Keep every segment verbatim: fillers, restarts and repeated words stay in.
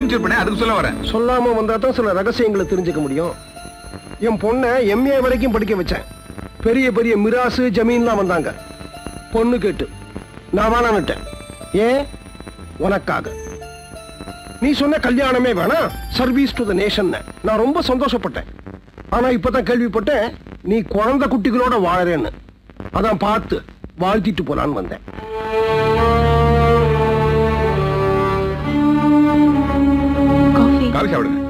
அனுப்பிச்சிருப்பேன், அதுக்கு சொல்ல வரேன். சொல்லாம வந்தா தான் சில ரகசியங்களை தெரிஞ்சுக்க முடியும். என் பொண்ணை எம்ஏ வரைக்கும் படிக்க வச்சேன். பெரிய பெரிய மிராசு ஜமீன்லாம் வந்தாங்க. பொண்ணு கேட்டு நான் வேணான்னுட்டேன். ஏன்? உனக்காக. நீ சொன்ன கல்யாணமே வேணாம், சர்வீஸ் டு த நேஷன். நான் ரொம்ப சந்தோஷப்பட்டேன். ஆனா இப்பதான் கேள்விப்பட்டேன் நீ குழந்தை குட்டிகளோட வாழறேன்னு. அதான் பார்த்து வாழ்த்திட்டு போலான்னு வந்தேன். காஃபி சாப்பிடுங்க.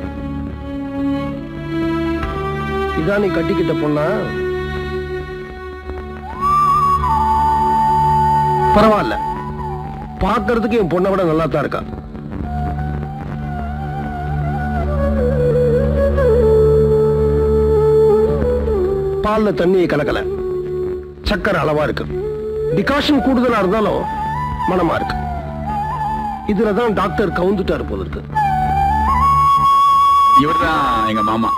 இதான் நீ கட்டிக்கிட்ட பொண்ணா? பரவாயில்ல, பார்க்கறதுக்கு என் பொண்ணை விட நல்லா தான் இருக்கா. பால்ல தண்ணியை கலக்கல, சக்கரை அளவா இருக்கு. டிகாஷன் கூடுதலா இருந்தாலும் மனமா இருக்கு. இதுலதான் டாக்டர் கவுந்துட்டாரு போல இருக்கு. இவர்தான் எங்க மாமா.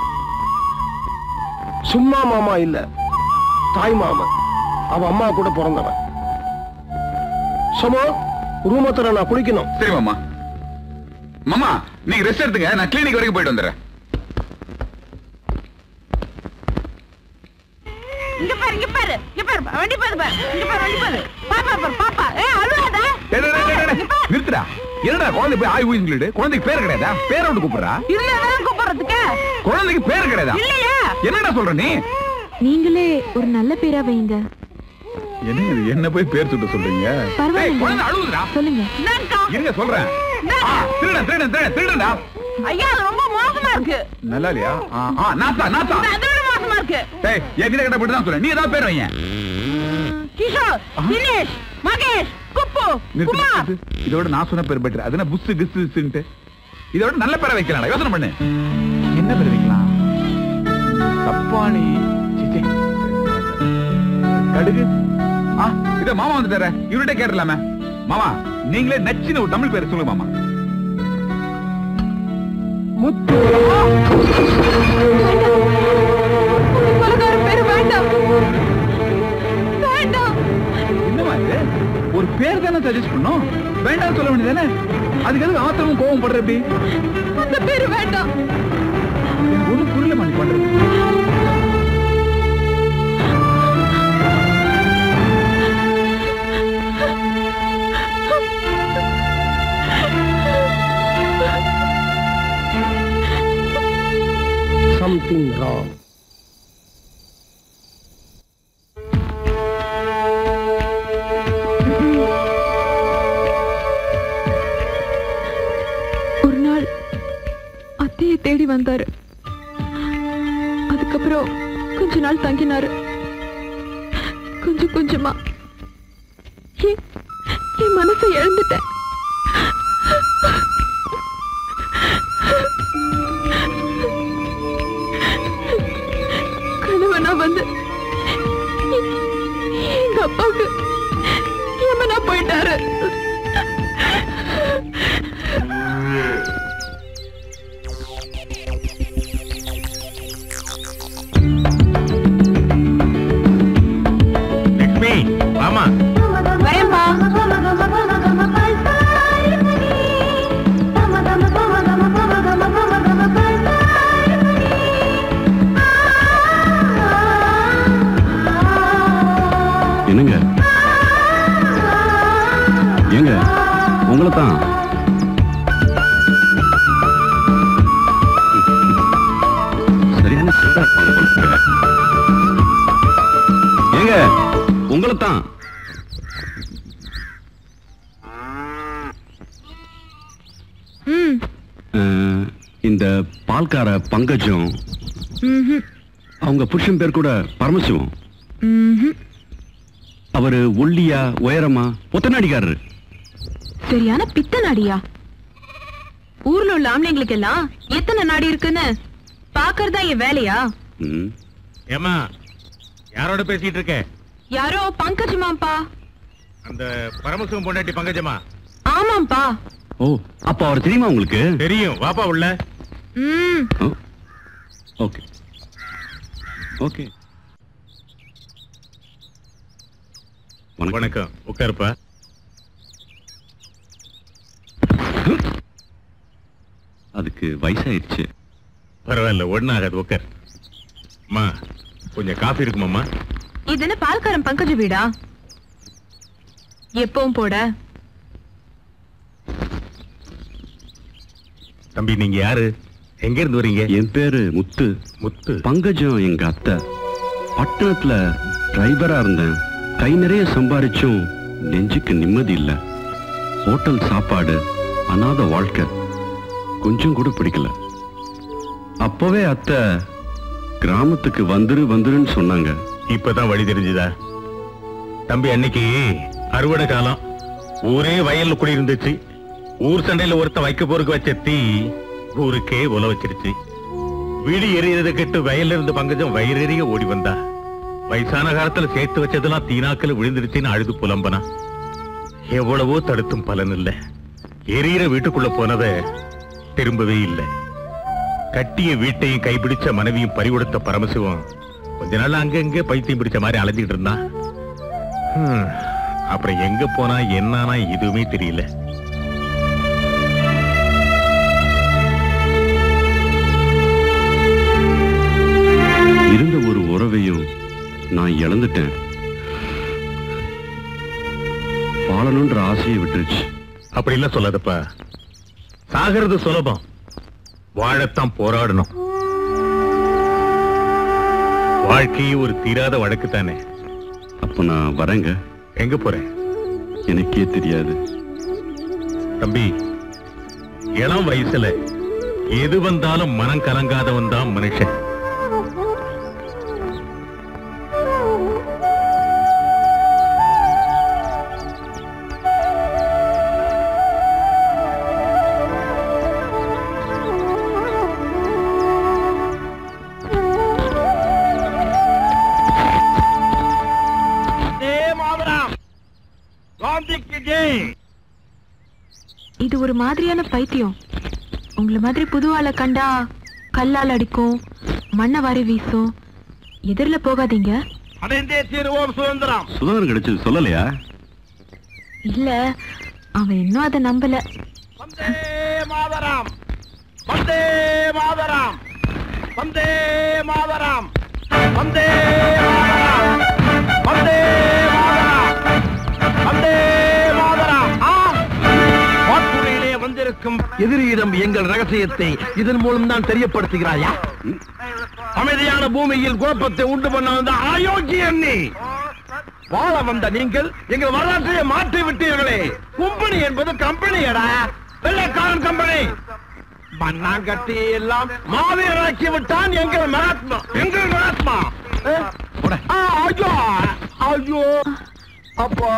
சும்மா மாமா இல்ல, தாய் மாமா. அவ அம்மா கூட பிறந்தவன். சமோ ரூமத்துல நான் குளிக்கணும். சரி மாமா. மாமா நீங்க ரெஸ்ட் எடுத்துங்க, நான் கிளினிக் வரைக்கும் போயிட்டு வந்துடுறேன். இங்க பாரு, இங்க பாரு, இங்க பாரு, வண்டி பாரு, பாரு, இங்க பாரு, வண்டி பாரு, பாப்பா பாரு, பாப்பா. ஏய் அழுவாத. நிறுத்துடா. என்னடா குழந்தை போய் ஆய் ஊய் சொல்லிடு. குழந்தைக்கு பேர் கிடையாதா? பேரை விட்டு கூப்பிடுறா. இல்ல நான் கூப்பிடுறதுக்கு. குழந்தைக்கு பேர் கிடையாதா? இல்லையா? என்னடா சொல்ற நீ? நீங்களே ஒரு நல்ல பேரா வைங்க. என்ன இது, என்ன போய் பேர் சுட்ட சொல்றீங்க? ஏய் குழந்தை அழுவுதுடா. சொல்லுங்க. இருங்க சொல்றேன். ஆ திருடன் திருடன் திருடன் திருடா. ஐயா அது ரொம்ப மோசமா இருக்கு. நல்லா இல்லையா? ஆ ஆ நாத்தா நாத்தா. அதோட மோசமா இருக்கு. ஏய் என்கிட்ட கிட்ட போட்டு தான் சொல்றேன். நீ ஏதாவது பேர் வைங்க. கிஷோர், தினேஷ், மகேஷ், குப்பு, குமார். இதோட நான் சொன்ன பேர் பெட்டர். அதுனா புஸ் கிஸ்ன்ட்டு. இதோட நல்ல பேரை வைக்கலாம். யோசனை பண்ணு. என்ன பேர் வைக்கலாம்? தப்பானி சிச்சே கடுகு. ஆ இத மாமா வந்துட்டாரே, இவர்கிட்ட கேட்கலாமே. மாமா நீங்களே நச்சின ஒரு தமிழ் பேர் சொல்லுங்க மாமா. முத்து. பலகார பேர் வேண்டாம். வேண்டாம். என்னமா இது? ஒரு பேர் தானே சஜஸ்ட் பண்ணோம். வேண்டாம் சொல்ல வேண்டியதானே? அதுக்கு எதுக்கு ஆத்திரமும் கோவம் படுற? எப்படி அந்த பேர் வேண்டாம். ஒரு புரியல மணி பண்றது. Something wrong. ஒரு நாள் அத்தையை தேடி வந்தாரு. அதுக்கப்புறம் கொஞ்ச நாள் தங்கினாரு. கொஞ்சம் கொஞ்சமா என் மனசை இழந்துட்டேன். கணவனா வந்து எங்க அப்பாவுக்கு யமனா போயிட்டாரு. லட்சுமி ஆமா வரேன்பா. என்னங்க ஏங்க உங்களை தான். சரியான ஏங்க உங்களை தான். இந்த பால்கார பங்கஜம், அவங்க புருஷன் பேர் கூட பரமசிவம். அவரு ஒல்லியா உயரமா ஒத்தநாடிக்காரரு. சரியான பித்த நாடியா? ஊர்ல உள்ள ஆம்பளைங்களுக்கு எல்லாம் எத்தனை நாடி இருக்குன்னு பாக்குறதா என் வேலையா? ஏமா யாரோட பேசிட்டு இருக்க? யாரோ பங்கஜமாம்பா. அந்த பரமசிவம் பொண்டாட்டி பங்கஜமா? ஆமாம்பா. ஓ அப்ப அவர் தெரியுமா உங்களுக்கு? தெரியும், வாப்பா உள்ள. ம் ஓகே ஓகே. வணக்கம், உட்காருப்பா. அதுக்கு வயசாயிருச்சு. பரவாயில்ல, ஒண்ணாகாது, உட்கார். அம்மா, கொஞ்சம் காஃபி இருக்குமாம்மா? இது என்ன பால்காரன் பங்கஜ வீடா? எப்பவும் போட. தம்பி, நீங்க யாரு? எங்க இருந்து வரீங்க? என் பேரு முத்து. முத்து? பங்கஜம் எங்க அத்தை. பட்டணத்துல டிரைவரா இருந்தேன். கை நிறைய சம்பாரிச்சும் நெஞ்சுக்கு நிம்மதி இல்ல. ஹோட்டல் சாப்பாடு, அனாத வாழ்க்கை கொஞ்சம் கூட பிடிக்கல. அப்பவே அத்தை கிராமத்துக்கு வந்துரு வந்துருன்னு சொன்னாங்க. இப்பதான் வழி தெரிஞ்சுதா? தம்பி, அன்னைக்கு அறுவடை காலம், ஊரே வயல்ல குடி இருந்துச்சு. ஊர் சண்டையில ஒருத்த வைக்க போருக்கு வச்ச தீ ஊருக்கே உல வச்சிருச்சு. வீடு எரியறதை கெட்டு வயல்ல இருந்து பங்கஜம் வயிறெறிய ஓடி வந்தா. வயசான காலத்துல சேர்த்து வச்சதெல்லாம் தீனாக்கள் விழுந்துருச்சுன்னு அழுது புலம்பனா. எவ்வளவோ தடுத்தும் பலன் இல்ல. எரியற வீட்டுக்குள்ள போனத திரும்பவே இல்லை. கட்டிய வீட்டையும் கைப்பிடிச்ச மனைவியும் பறிகொடுத்த பரமசிவம் கொஞ்ச நாள் அங்கங்க பைத்தியம் பிடிச்ச மாதிரி அலைஞ்சிட்டு இருந்தான். அப்புறம் எங்க போனா என்னன்னா எதுவுமே தெரியல. இருந்த ஒரு உறவையும் நான் இழந்துட்டேன். வாழணுன்ற ஆசையை விட்டுருச்சு. அப்படி இல்ல சொல்லாதப்பா. சாகிறது சுலபம், வாழத்தான் போராடணும். வாழ்க்கையே ஒரு தீராத வழக்கு தானே. அப்ப நான் வரேங்க. எங்க போறேன் எனக்கே தெரியாது. தம்பி, இளம் வயசுல எது வந்தாலும் மனம் கலங்காதவன் தான் மனுஷன். இது ஒரு மாதிரியான பைத்தியம். உங்களை மாதிரி புது ஆளை கண்டா கல்லால் அடிக்கும், மண்ணை வாரி வீசும். எதிரில போகாதீங்க. சுதந்திரம் கிடைச்சது சொல்லலையா? இல்ல, அவன் இன்னும் அதை நம்பல. வந்தே மாதரம், வந்தே மாதரம், வந்தே மாதரம், வந்தே மாதரம், வந்தே மாதரம், வந்தே மாதரம். வாக்குறையிலே வந்திருக்கும் எதிரியிடம் எங்கள் ரகசியத்தை இதன் மூலம் தான் தெரியப்படுத்துகிறாயா? அமைதியான பூமியில் குழப்பத்தை உண்டு பண்ண வந்த அயோக்கியன் நீ. வாழ வந்த நீங்கள் எங்கள் வரலாற்றையே மாற்றி விட்டீர்களே. கம்பெனி என்பது கம்பெனியடா, வெள்ளைக்காரன் கம்பெனி. மண்ணாங்கட்டி எல்லாம் மாவீரராக்கி விட்டான் எங்கள் மகாத்மா, எங்கள் மகாத்மா. ஐயோ ஐயோ அப்போ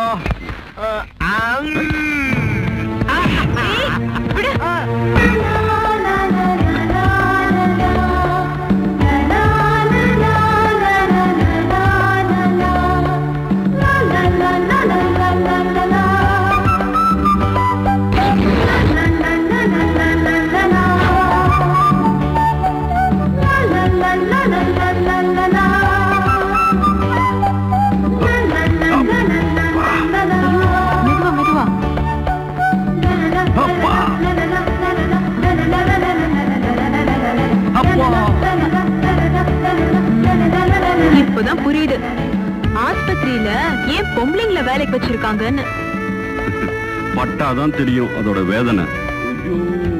இப்பதான் புரியுது ஆஸ்பத்திரியில ஏன் பொம்பளைங்கள வேலைக்கு வச்சிருக்காங்கன்னு. பட்டாதான் தெரியும் அதோட வேதனை.